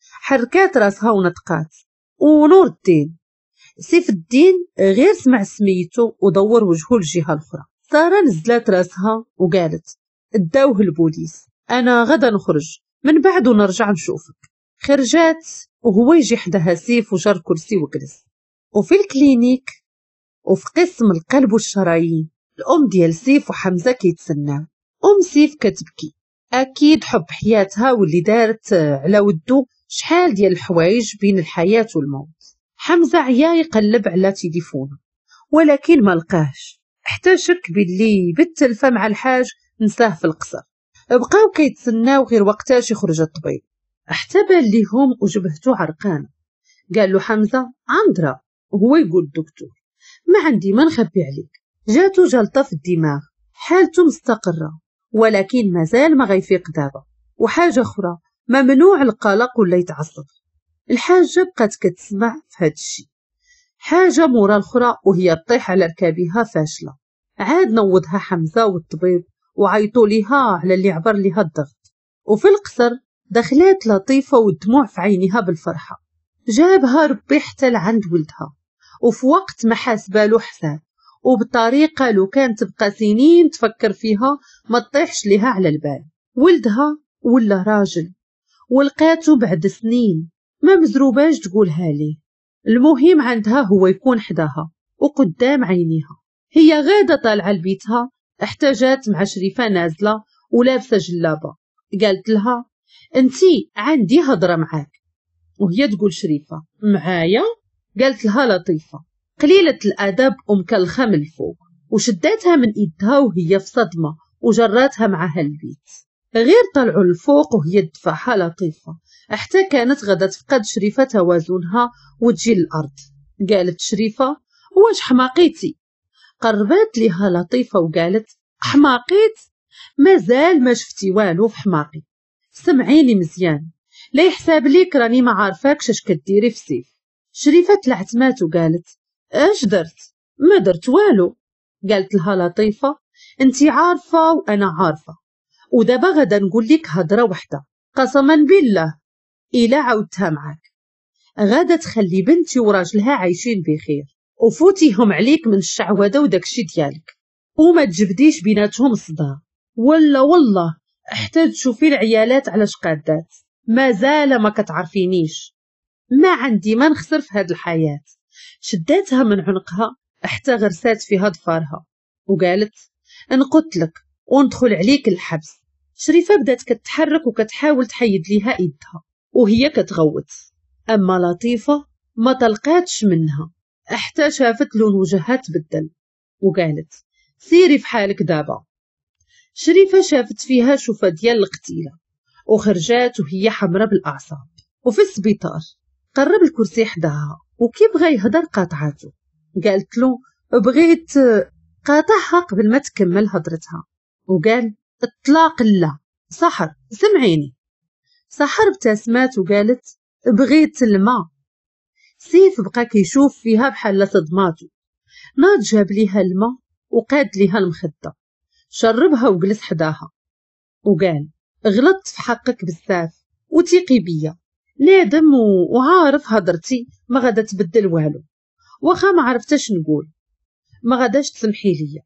حركات راسها ونطقات ونور الدين. سيف الدين غير سمع سميتو ودور وجهه للجهة الأخرى. سارة نزلت راسها وقالت اداوه البوليس، أنا غدا نخرج من بعد ونرجع نشوفك. خرجات وهو يجي حداها سيف وجر كرسي وجلس. وفي الكلينيك وفي قسم القلب والشرايين الأم ديال سيف وحمزة كيتسناو. أم سيف كتبكي، أكيد حب حياتها واللي دارت على ودو شحال ديال الحوايج بين الحياة والموت. حمزة عيا يقلب على تليفونه ولكن ما لقاهش، حتى شك باللي بالتلفة مع الحاج نساه في القصر. بقاو كيتسناو غير وقتاش يخرج الطبيب، حتى بان ليهم وجبهتو عرقانه. قال له حمزة عندرا وهو يقول الدكتور ما عندي ما نخبي عليك، جاتو جلطة في الدماغ، حالته مستقرة ولكن مازال ما غيفيق دابا. وحاجة أخرى ممنوع القلق ولا يتعصب. الحاجة بقات كتسمع في هاد الشي حاجة مورا الأخرى وهي تطيح على ركابها فاشلة. عاد نوضها حمزة والطبيب وعيطوا ليها على اللي عبر ليها الضغط. وفي القصر دخلات لطيفة والدموع في عينها بالفرحة. جابها ربي حتى لعند ولدها وفي وقت ما حاسبالو حساب وبطريقة لو كان تبقى سنين تفكر فيها ما تطيحش ليها على البال. ولدها ولا راجل ولقاتو بعد سنين ما مزروباش تقولها ليه. المهم عندها هو يكون حداها وقدام عينيها. هي غادة طالعة لبيتها احتاجات مع شريفة نازلة ولابسة جلابة. قالت لها انتي عندي هضرة معاك. وهي تقول شريفة معايا؟ قالت لها لطيفة قليلة الأدب ومكلخة من الفوق، وشداتها من إيدها وهي في صدمة وجراتها معها البيت. غير طلعوا الفوق وهي تدفعها لطيفة حتى كانت غدا تفقد شريفة توازنها وتجي للأرض. قالت شريفة واش حماقيتي؟ قربت ليها لطيفة وقالت حماقيت؟ مازال ما شفتي والو في حماقي. سمعيني مزيان لا يحساب ليك راني ما عارفاكش اش كديري في سيف. شريفة تلعتمات وقالت اش درت؟ ما درت والو. قالت لها لطيفة انتي عارفة وانا عارفة، ودابا غدا نقول لك هضرة وحدة قسما بالله إلا عاودتها معاك غادا تخلي بنتي وراجلها عايشين بخير وفوتيهم عليك من الشعوذة وداكشي ديالك، وما تجبديش بيناتهم صداع ولا والله حتى تشوفي العيالات على شقادات. مازال ما كتعرفينيش، ما عندي ما نخسر في هاد الحياة. شداتها من عنقها حتى غرسات فيها ضفارها وقالت نقتلك وندخل عليك الحبس. شريفة بدات كتحرك وكتحاول تحيد ليها ايدها وهي كتغوت، اما لطيفة ما طلقاتش منها حتى شافت لون وجهها تبدل وقالت سيري في حالك دابا. شريفة شافت فيها شوفة ديال القتيلة وخرجات وهي حمرة بالأعصاب. وفي السبيطار قرب الكرسي حداها وكي بغى يهدر قاطعاتو، قالت له بغيت، قاطعها قبل ما تكمل هضرتها وقال اطلاق لا سحر سمعيني. سحر ابتسمات وقالت بغيت الماء. سيف بقى كيشوف فيها بحال صدماتو، ناض جاب ليها الماء وقاد ليها المخدة، شربها وجلس حداها وقال غلطت في حقك بزاف وثيقي بيا، نادم وعارف هضرتي ما غادا تبدل والو، واخا ما عرفتش نقول ما غاداش تسمحي ليا.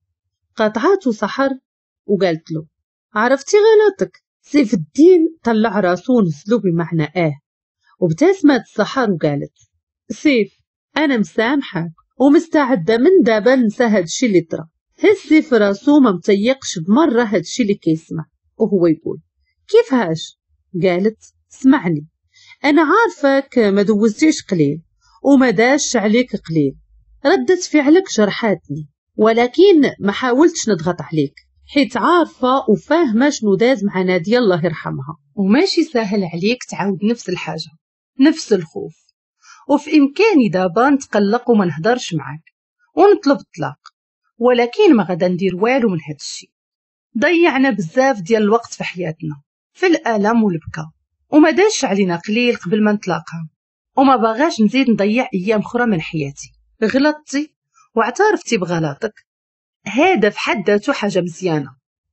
قاطعاتو سحر وقالت له عرفتي غلطك. سيف الدين طلع راسو ونزلو بمعنى وابتسمت سحر وقالت سيف انا مسامحك ومستعده من دابا ننسى هادشي اللي طرا. سيف راسو ما متيقش بمره هادشي اللي كيسمع وهو يقول كيفاش؟ قالت اسمعني، انا عارفك ما دوزتيش قليل وما داش عليك قليل، ردة فعلك جرحاتني، ولكن ما حاولتش نضغط عليك حيت عارفة وفاهمة شنو داز مع نادية الله يرحمها، وماشي ساهل عليك تعاود نفس الحاجة نفس الخوف، وفي إمكاني دابا نتقلق وما نهضرش معاك ونطلب الطلاق، ولكن ما غادا ندير والو من هاد الشيء. ضيعنا بزاف ديال الوقت في حياتنا في الألم والبكاء وما داش علينا قليل قبل ما نتلاقى، وما باغاش نزيد نضيع أيام أخرى من حياتي. غلطتي واعترفتي بغلطك، هذا في حد ذاته حاجة مزيانة.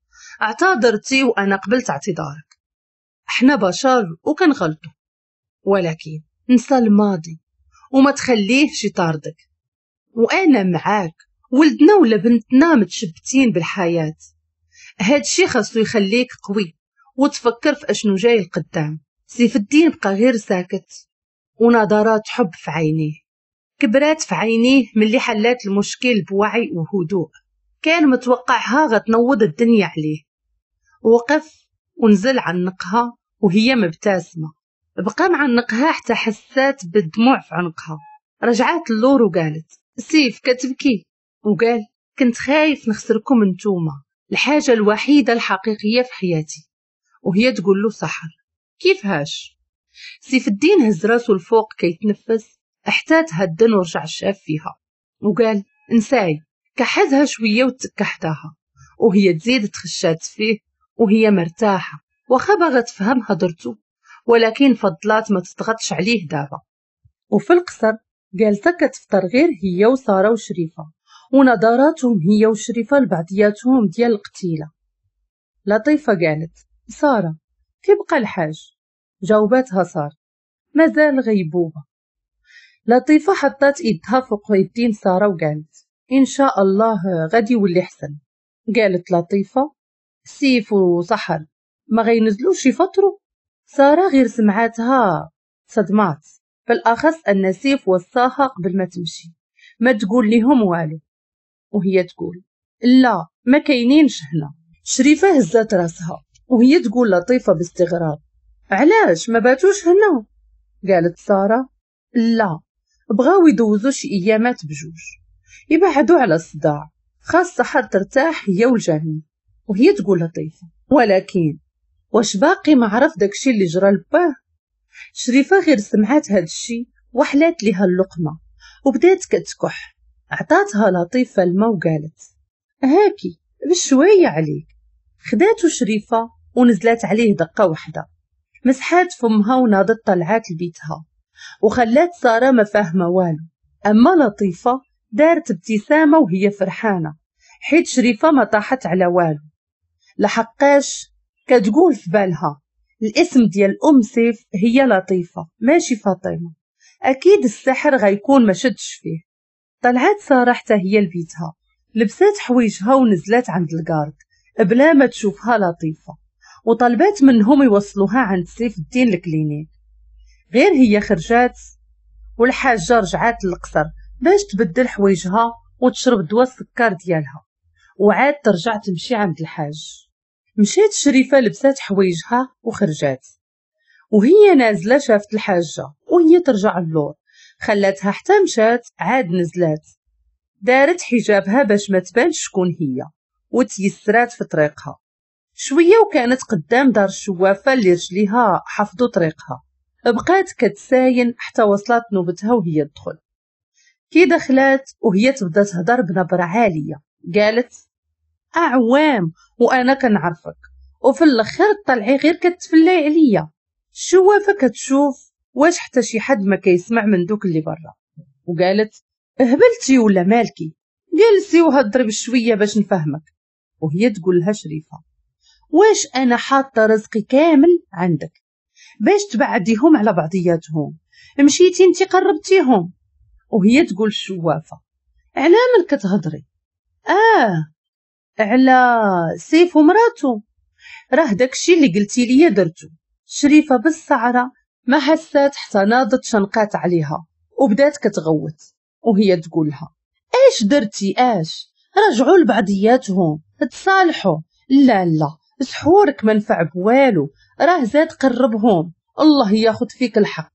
اعتذرتي وأنا قبلت اعتذارك، احنا بشر وكنغلطوا، ولكن نسى الماضي وما تخليهش يطاردك. وأنا معاك، ولدنا ولا بنتنا متشبتين بالحياة، هادشي خاصو يخليك قوي وتفكر في اشنو جاي القدام. سيف الدين بقى غير ساكت ونظرات حب في عينيه كبرات في عينيه ملي حلات المشكل بوعي وهدوء، كان متوقعها غتنوض الدنيا عليه. وقف ونزل عنقها وهي مبتسمة، بقى معنقها حتى حسات بالدموع في عنقها. رجعات اللور وقالت سيف كتبكي؟ وقال كنت خايف نخسركم انتوما، الحاجة الوحيدة الحقيقية في حياتي. وهي تقول له سحر كيفاش؟ سيف الدين هز راسو الفوق كيتنفس حتى تهدن ورجع شاف فيها وقال انساي. كحزها شوية وتكحتها وهي تزيد تخشات فيه وهي مرتاحة، واخا باغا تفهم هضرتو ولكن فضلات ما تضغطش عليه دابا. وفي القصر جالسة كتفطر غير هي وسارة وشريفة، ونظراتهم هي وشريفة لبعضياتهم ديال القتيلة. لطيفة قالت سارة كيبقى الحاج؟ جاوباتها سارة مازال غيبوبة. لطيفة حطات ايدها فوق يدين سارة وقالت ان شاء الله غادي يولي حسن. قالت لطيفة سيف وسحر ما غينزلوش يفطروا؟ سارة غير سمعاتها صدمات، بالاخص ان سيف وصاها قبل ما تمشي ما تقول ليهم والو، وهي تقول لا ما كاينينش هنا. شريفة هزات راسها وهي تقول لطيفة باستغراب علاش ما باتوش هنا؟ قالت سارة لا بغاو يدوزو شي ايامات بجوج يبعدوا على الصداع، خاص سحر ترتاح هي والجميع. وهي تقول لطيفة ولكن واش باقي ما عرف داكشي اللي جرى لباه؟ شريفة غير سمعات هادشي وحلات ليها اللقمة وبدات كتكح. عطاتها لطيفة الماء وقالت هاكي بشوية عليك. خداتو شريفة ونزلات عليه دقة واحدة، مسحات فمها وناضت طلعات لبيتها وخلات سارة ما فاهمة والو. أما لطيفة دارت ابتسامة وهي فرحانة حيت شريفة ما طاحت على والو، لحقاش كتقول في بالها الاسم ديال أم سيف هي لطيفة ماشي فاطمة، أكيد السحر غيكون ما شدش فيه. طلعت سارة حتى هي لبيتها، لبسات حويجها ونزلات عند القارد بلا ما تشوفها لطيفة، وطلبات منهم يوصلوها عند سيف الدين الكلينيك. غير هي خرجات والحاجة رجعات للقصر باش تبدل حويجها وتشرب دواء السكر ديالها وعاد ترجع تمشي عند الحاج. مشيت شريفة لبسات حويجها وخرجات، وهي نازلة شافت الحاجة وهي ترجع اللور، خلاتها حتى مشات عاد نزلات، دارت حجابها باش ما تبانش شكون هي وتيسرات في طريقها. شوية وكانت قدام دار الشوافة اللي رجليها حفظوا طريقها. بقات كتساين حتى وصلت نوبتها وهي تدخل. كي دخلات وهي تبدا تهضر بنبرة عالية قالت: أعوام وأنا كنعرفك، وفي الأخر طلعي غير كتفلاي عليا. الشوافة كتشوف واش حتى شي حد ما كيسمع من دوك اللي برا، وقالت: هبلتي ولا مالكي؟ جلسي وهضري بشوية باش نفهمك. وهي تقول لها شريفة: واش أنا حاطة رزقي كامل عندك باش تبعديهم على بعضياتهم؟ مشيتي انتي قربتيهم. وهي تقول الشوافة: على من كتهضري؟ على سيف ومراتو، راه داكشي اللي قلتي لي درتو. شريفة بالسعرة ما حسات حتى ناضت شنقات عليها وبدات كتغوت. وهي تقولها: ايش درتي؟ رجعوا لبعضياتهم، تصالحوا. لا سحورك ما نفع بوالو، راه زاد قربهم، الله ياخد فيك الحق.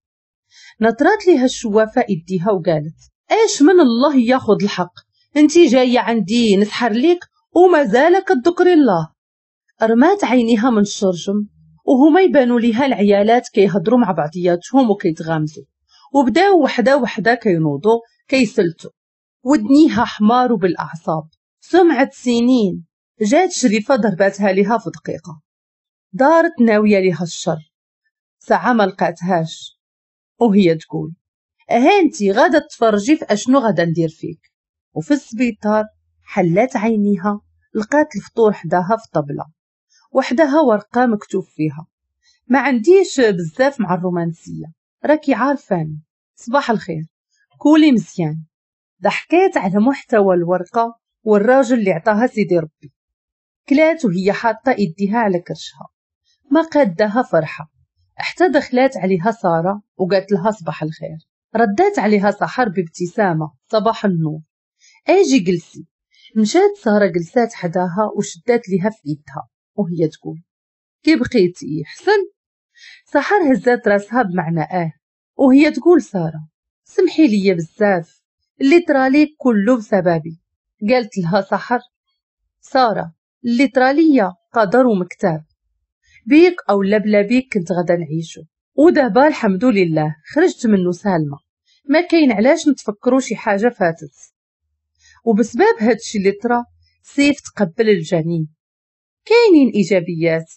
نطرات ليها الشوافة ايديها وقالت: ايش من الله ياخد الحق؟ انتي جاية عندي نسحر ليك ومازال كتذكري الله. رمات عينيها من الشرجم وهما يبانوا ليها العيالات كيهضروا مع بعضياتهم وكيتغامزوا، وبداو وحده وحده كينوضوا كيسلتوا، ودنيها حمار وبالاعصاب. سمعت سنين جات شريفة ضرباتها ليها في دقيقة، دارت ناوية ليها الشر، ساعة ما لقاتهاش. وهي تقول: هانتي غادا تفرجي في اشنو غادا ندير فيك. وفي السبيطار حلات عينيها لقات الفطور حداها في طبلة وحدها ورقة مكتوب فيها: ما عنديش بزاف مع الرومانسية، راكي عارفاني، صباح الخير، كولي مزيان. ضحكات على محتوى الورقة والراجل اللي عطاها سيدي ربي. كلات وهي حاطة ايديها على كرشها، ما قادها فرحة. حتى دخلات عليها سارة وقالت لها صباح الخير. ردات عليها سحر بابتسامة: صباح النور، اجي جلسي. مشات سارة جلسات حداها وشدات ليها في ايدها وهي تقول: كي بقيتي حسن؟ سحر هزات راسها بمعنى وهي تقول: سارة سمحي لي بزاف، اللي طرالي كله بسببي. قالت لها سحر: سارة اللي طرالي قدر ومكتاب، بيك او لا بلا بيك كنت غدا نعيشو، ودابا الحمد لله خرجت منه سالمة، ما كاين علاش نتفكروا شي حاجة فاتت. وبسبب هادشي اللي طرا سيف تقبل الجنين. كاينين ايجابيات.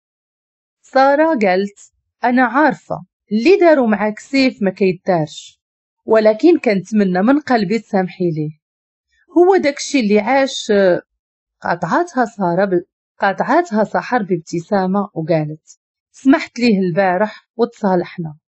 سارة قالت: انا عارفة اللي داروا معاك سيف ما كيدارش، ولكن كنتمنى من قلبي تسامحي ليه، هو داكشي اللي عاش. قاطعتها سحر بابتسامة وقالت: سمحت ليه البارح وتصالحنا.